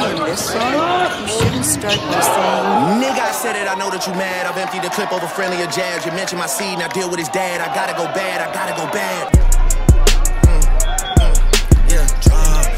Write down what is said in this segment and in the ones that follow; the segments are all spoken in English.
in this song, you shouldn't start by saying, nigga, I said it, I know that you mad. I've emptied the clip over friendlier jabs. You mentioned my seed, now deal with his dad. I gotta go bad, I gotta go bad. Yeah, drop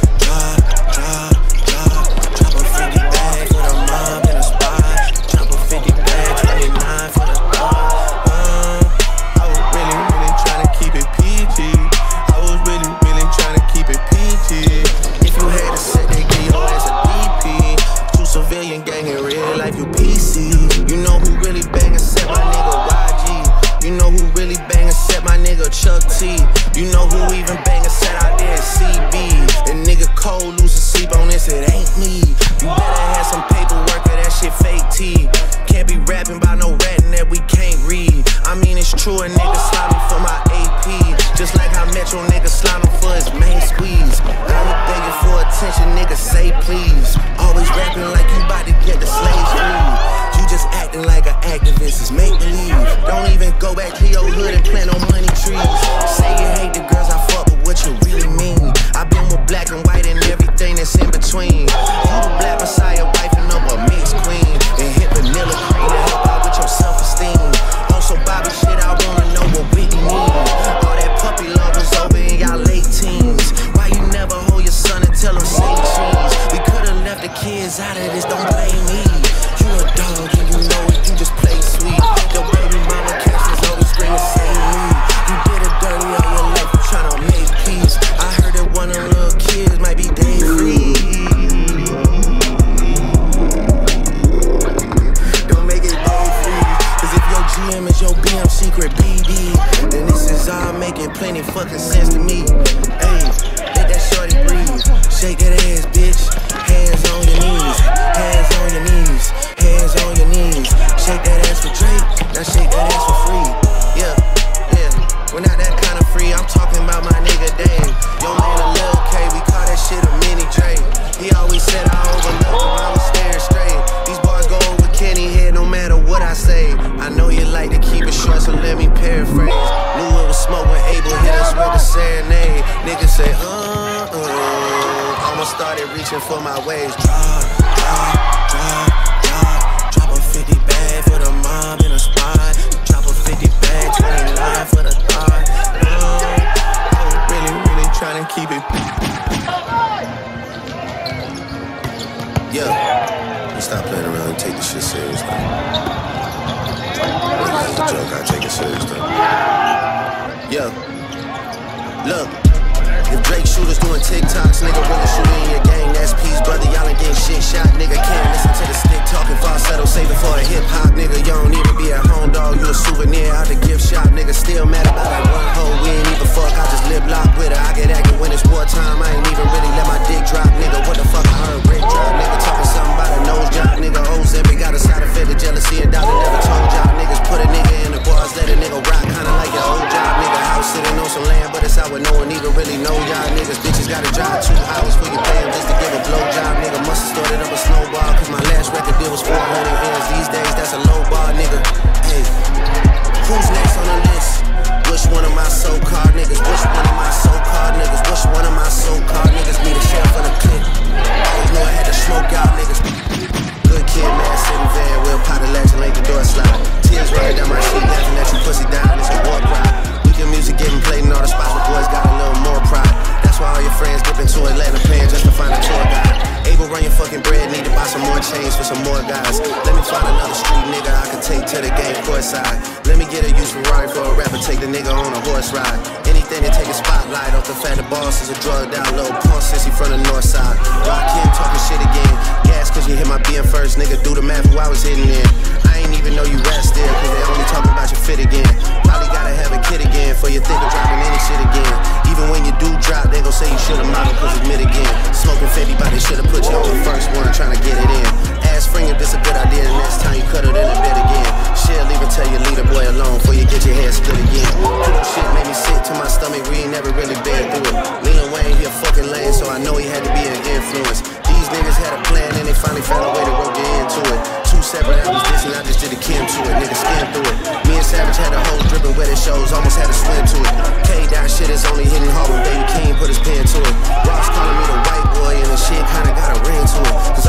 a 50 bag for the mob in a spot. Drop a 50 bag, 29 for the thought. I was really trying to keep it PG. I was really trying to keep it PG. If you had a set, they give your ass a DP. Two civilian gang in real life, you PC. You know who really bang except my nigga YG. You know who really bang except my nigga Chuck T. You know who even bang except out there at CB. The nigga cold, losing sleep on this, it ain't me. You better have some paperwork or that shit fake T. Can't be rapping about no ratting that we can't read. I mean it's true, a nigga slime me for my AP. Just like how Metro nigga slime him for his main squeeze. I ain't begging for attention, nigga say please. Always rapping like you bout to get the slaves free. You just acting like an activist, it's make believe. Don't even go back to your hood and plant no money trees. Say you hate the girls I fuck, but what you really mean? I been with black and white and everything that's in between. You the black messiah, wifing up a mixed queen. And hit vanilla cream to help out with your self-esteem. Also Bobby shit, I wanna know what Whitney mean. All that puppy love was over in y'all late teens. Why you never hold your son and tell him say cheese? We could've left the kids out of this, don't blame me. You a dog and you know it, you just play sweet. Your baby mama catches always screaming, save me. You did it dirty all your life, you tryna make peace. I heard that one of them little kids might be day free. Don't make it day free. Cause if your GM is your BM secret BD, then this is all making plenty fucking sense to me. Hey, let that shorty breathe. Shake that ass, bitch. Hands on your knees. Hands on your knees. Hands on your knees. Shake that ass for Drake. Now shake that ass for free. Yeah. We're not that kind of free. I'm talking about my nigga Dave. Yo man, a Lil K. We call that shit a mini Drake. He always said I overlooked him. I was staring straight. These bars go over Kenny head no matter what I say. I know you like to keep it short, so let me paraphrase. Knew it was smoke when Abel hit us with a serenade. Niggas say, almost started reaching for my waves. Drop a 50 bag for the mob in a spot. Drop a 50 bag, 29 for the thought. I was really trying to keep it. Yeah, let's stop playing around and take this shit serious though. It's a joke, I take it serious though. Yeah, look. If Drake shooters doing TikToks, nigga really shooting in your gang, that's peace, brother. Y'all ain't getting shit shot, nigga. Can't listen to the stick talking falsetto, saving for a hip hop, nigga. You don't even be a home dog, you a souvenir out the gift shop, nigga. Still mad about that one hoe, we ain't even fuck. I just lip lock with her. I get active when it's wartime. I ain't even really let my dick drop, nigga. What the fuck? I heard Rick drop, nigga. Talking something about a nose job, nigga. Ozempic got a side effect of jealousy and dollar never told y'all niggas. Put a nigga in the bars, let a nigga rock, kinda like your old job, nigga. House sitting on some land, but it's out where no one even really know y'all niggas. Bitches gotta drive 2 hours for you pay them just to give a blowjob, nigga. Must've started up a snowball, cause my last record deal was 400 M's. These days, that's a low bar, nigga. Hey, who's next on the list? Which one of my so-called niggas? Which one of my so-called niggas? Which one of my so-called niggas need a sheriff on the clip? Always knew I had to smoke y'all niggas. Good kid, man, sitting van, we'll pot a latch and link the door slide. Tears running down my sheet, laughing at you pussy down, it's a war cry. Weekend music getting played in all the spots where boys got a little more pride. That's why all your friends dip into Atlanta paying just to find a tour guide. Able run your fucking bread, need to buy some more chains for some more guys. Let me find another street nigga I can take to the game courtside. Let me get a used Ferrari for a rapper, take the nigga on a horse ride. Anything to take a spotlight off the fact the boss is a drugged out little punk sissy from the north side. Rakim talking shit again. Gas cause you hit my BM first, nigga. Do the math who I was hitting in. I ain't even know you rap still, cause they only talking about your fit again. Probably gotta have a kid again for you think of dropping any shit again. Even when you do drop, they gon' say you should've modeled cause admit again. Smoking 50, but they should've put you on the first one trying to get it in. Ask friend if this a good idea, the next time you cut it in a bit again. Shit, leave it, tell you leave the boy alone before you get your head split again. Cool shit made me sick to my stomach, we ain't never really been through it. Lil Wayne, he a fucking lame, so I know he had to be an influence. These niggas had a plan and they finally found a way to rope you into it. 2 separate albums dissing, I just did a Kim to it, niggas skimmed through it. Me and Savage had a whole dripping wet at shows, almost had to swim to it. K-Dot shit is only hitting hard when Baby King put his pen to it. Ross calling me the white boy and the shit kinda got a ring to it. Cause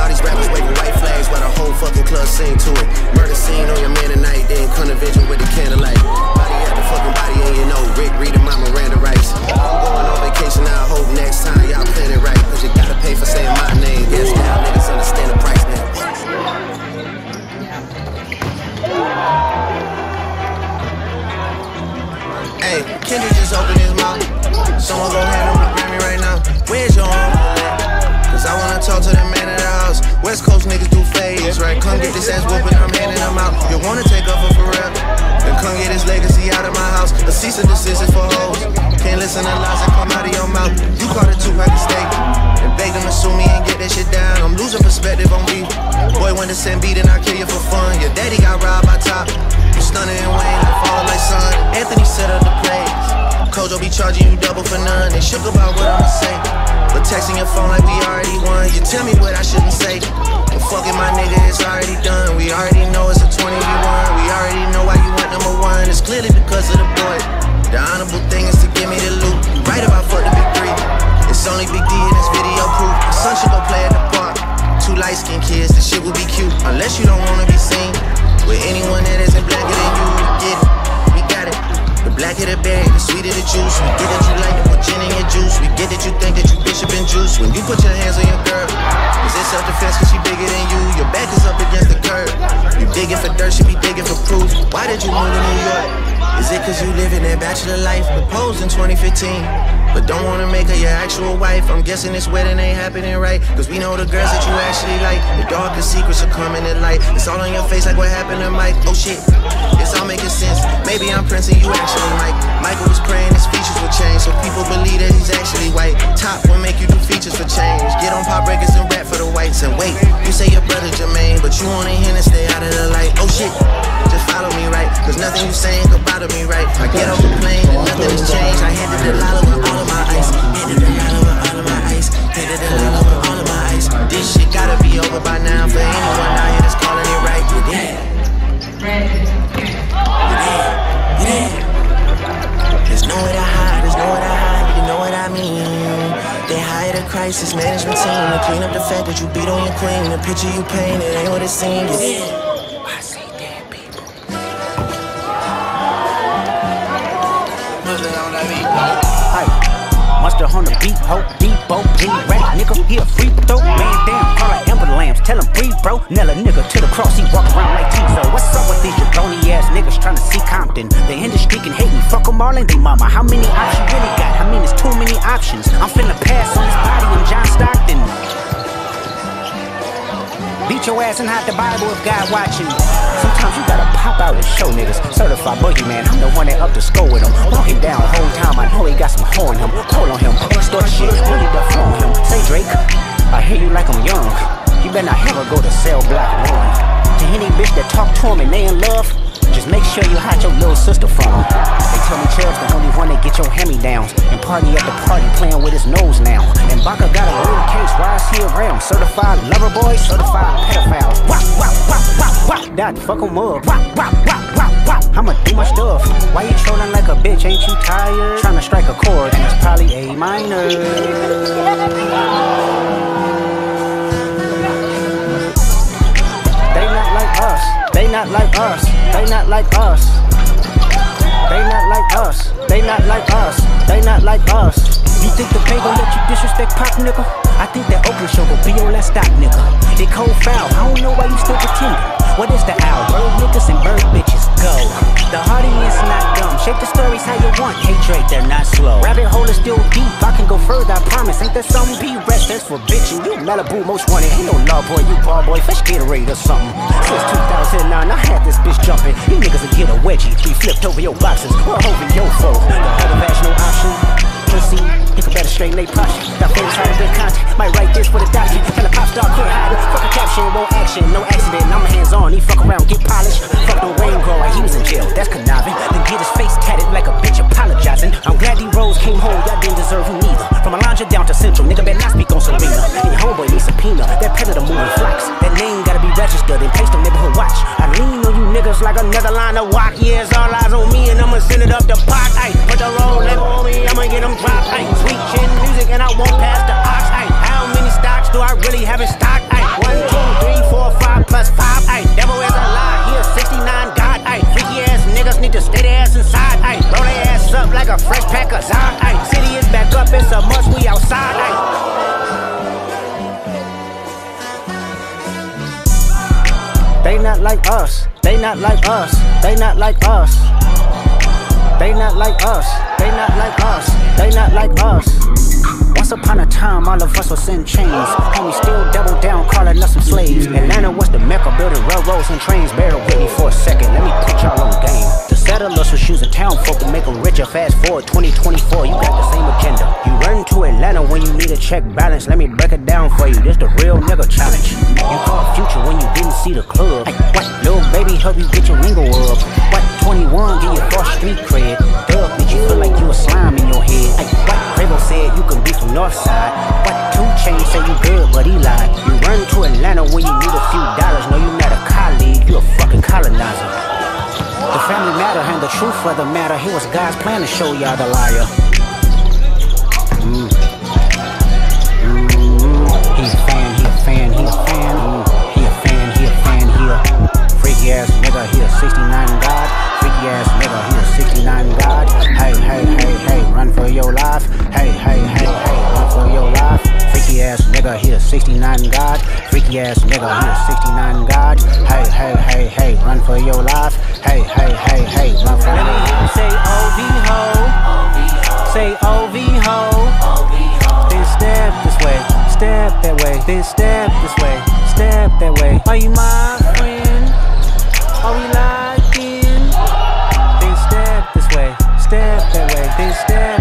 West Coast niggas do fades, right? Come get this ass whooping, I'm handing them out. You wanna take off for real? Then come get this legacy out of my house. A cease and desist is for hoes. Can't listen to lies that come out of your mouth. You caught it too hard to stay. And beg them to sue me and get that shit down. I'm losing perspective on me. Boy, when the send beat and I kill you for fun. Your daddy got robbed by top. You stunning and Wayne, I fall like sun. Anthony set up the plays. Kojo be charging you double for none. They shook about what I'ma say. But texting your phone like we already won. You tell me what I shouldn't say. But fucking my nigga, it's already done. We already know it's a 20v1. We already know why you went #1. It's clearly because of the boy. The honorable thing is to give me the loot. Right about fuck the big three. It's only Big D and it's video proof. The son should go play at the park. Two light-skinned kids, this shit would be cute. Unless you don't wanna be seen with anyone that isn't blacker than you. We get it, we got it. The blacker the berry, the sweeter the juice. We get that you like to put gin in your juice. We get that you think that you bishop and juice. When you put your hands on your girl, is it self-defense cause she bigger than you? Your back is up against the curb. You digging for dirt, she be digging for proof. Why did you move to New York? Is it cause you living that bachelor life? Proposed in 2015, but don't wanna make her your actual wife. I'm guessing this wedding ain't happening right, cause we know the girls that you actually like. The darkest secrets are coming to light. It's all on your face like what happened to Mike. Oh shit, it's all making sense. Maybe I'm Prince and you actually Mike. Michael was praying his features would change, so people believe that he's actually white. Top will make you do features for change. Get on pop records and rap for the whites. And wait, you say your brother Jermaine, but you wanna hear and stay out of the light. Oh shit, just follow me right, cause nothing you saying could bother me right. I get off the plane and nothing has changed. I handed the lala with all of my ice. Handed the lala with all of my ice. Handed the lala with all of my ice. This shit gotta be over by now for anyone out here that's calling it right. You dead. You dead. There's nowhere to hide, there's nowhere to hide. You know what I mean? They hired a crisis management team to clean up the fact that you beat on your queen. The picture you paint, it ain't what it seems. You dead. Mustard on the beat, ho, Debo, G-Rap, nigga, he a free throw. Man down, call like Amber Lambs, tell him breathe, bro. Nella nigga to the cross, he walk around like Tizo. What's up with these jabroni ass niggas tryna see Compton? The industry can hate me, fuck them all and they mama. How many options you really got? I mean, it's too many options. I'm finna pass on this body, I'm John Stockton. Beat your ass and hide the Bible if God watching. Sometimes you gotta pop out and show niggas. Certified boogeyman, I'm the one that up the score with him. Walking down the whole time, I know he got some hoe on him. Pull on him, extort shit, really the flow on him. Say Drake, I hear you like I'm young. You better not ever go to cell block 1. To any bitch that talk to him and they in love, just make sure you hide your little sister from him. They tell me Chubb's the only one that get your hand-me-downs. And party at the party playing with his nose now. And Baka got a real case, why is he around? Certified lover boy, certified pedophile. Wop, wop, wop, wop, wop. That fuck him up. Wop, wop, wop, wop, wop. I'ma do my stuff. Why you trolling like a bitch? Ain't you tired? Tryna strike a chord and it's probably A minor. They not like us. They not like us. They not like us. They not like us. They not like us. They not like us. You think the pay gon' let you disrespect Pop, nigga? I think that Oakland show gon' be your last stop, nigga. They cold foul, I don't know why you still pretending. What is the owl? Bird niggas and bird bitches, go. The audience not dumb, shape the stories how you want. Hey Drake, they're not slow. Rabbit hole is still deep, I can go further, I promise. Ain't that something? Be rest, that's for bitching. You Malibu most wanted, ain't no love boy, you ball boy, fresh Gatorade or something. Since 2009, I had this bitch jumping. You niggas will get a wedgie, be flipped over your boxes, or over your foe. The other vaginal option, pussy, you can better straighten they posture. Got famous trying to bring content, might write this for the document. And the pop star couldn't hide it. Fuck a caption, won't action, no accident. I'm hands on, he fuck around, get polished. Fuck the rain grow like he was in jail, that's conniving. Then get his face tatted like a bitch apologizing. I'm glad these roads came home, y'all didn't deserve him neither. From Alondra down to Central, nigga better not speak on Serena. And your homeboy needs subpoena, that predator moving flocks. That name gotta be registered and placed on neighborhood watch. I lean on you niggas like another line of walk. Yeah, it's all eyes on me and I'ma send it up the pot. Ay, put the roll label on me, I'ma get them dropped. Ay, sweet chin music and I won't pass the ox. Ay, how many stocks do I really have in stock? Ay, 1, 2, 3, 4, 5 plus 5. Ay, devil is a lie, he a 69 God. Ay, freaky ass niggas need to stay their ass inside. Ay, roll their ass up like a fresh pack of Zod. Ay, city is back up, it's a must, we outside. Ay. They not like us, they not like us, they not like us. They not like us, they not like us, they not like us. Once upon a time, all of us was in chains. Homie still double down, calling us some slaves. hoes and trains, bear with me for a second. Let me put y'all on game. The settlers will choose a town folk to make them richer. Fast forward 2024, you got the same agenda. You run to Atlanta when you need a check balance. Let me break it down for you. This the real nigga challenge. You caught Future when you didn't see the club. Hey, what? Little baby help you get your lingo up. What? 21 give you false street cred. Thug make you feel like you a slime in your head. Hey, what? Quavo said you can be from Northside. What? 2 Chainz say you good, but he lied. You run to Atlanta when you need a few dollars. No, you not a colleague, you a fucking colonizer. The family matter and the truth of the matter. Here was God's plan to show y'all the liar. He's a fan, he a fan, he a fan. He a fan, he a fan, he a freaky ass nigga, he a 69 God. Freaky ass nigga, he a 69 God. Hey, hey, hey, hey, run for your life. Hey, hey, hey, hey, run for your life. Freaky ass nigga, he a 69 God. Freaky ass nigga, he a 69 God. Hey, hey, hey, hey, run for your life. Hey, hey, hey, hey, run for your life. Say OV ho, say OV ho. Then step this way, step that way. Then step this way, step that way. Are you my friend? Are we locked in? Then step this way, step that way. Then step